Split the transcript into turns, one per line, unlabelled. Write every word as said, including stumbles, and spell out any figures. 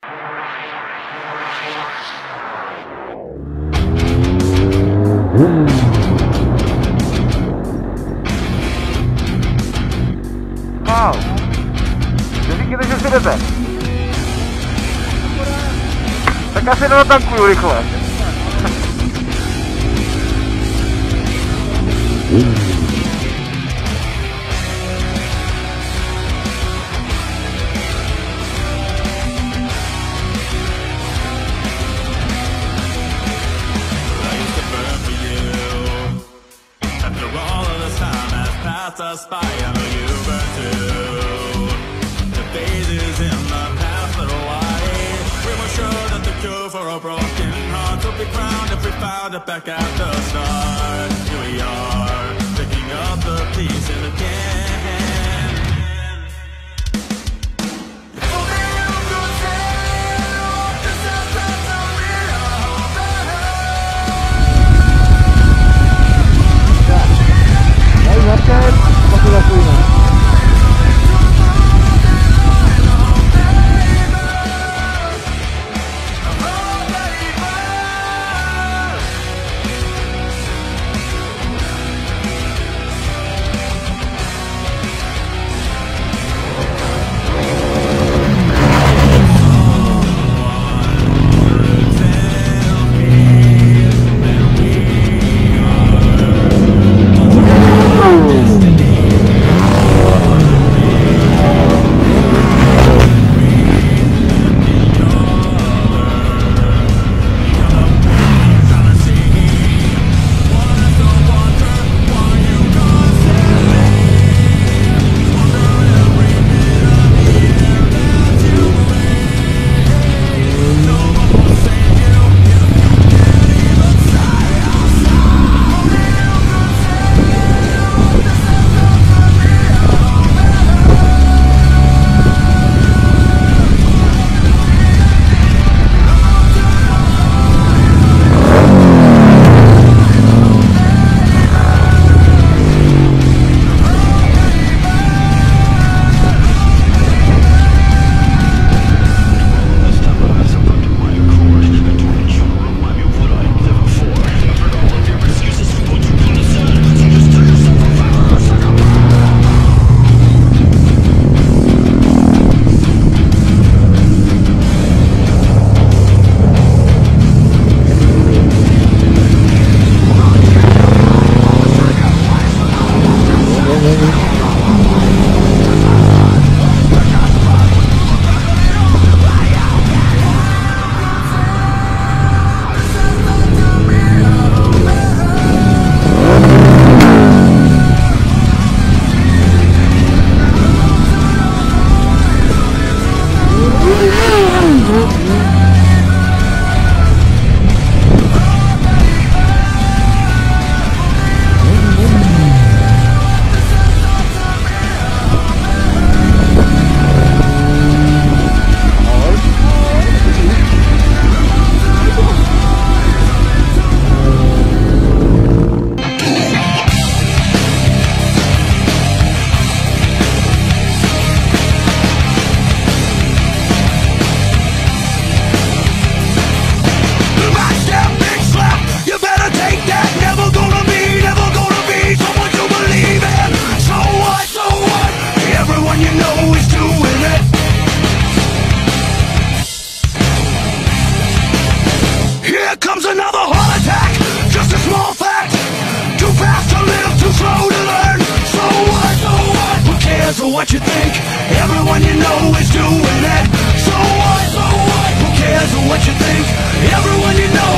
Wow. Jadi kita just jdete. Tak asi nenatankuju rychle.
Us by, I know you burn too. The phases in the past little while. We were sure that the cure for a broken heart would be crowned if we found it back at the start. Here we are, picking up the pieces again.
What you think? Everyone you know is doing it. So what? So what? Who cares what you think? Everyone you know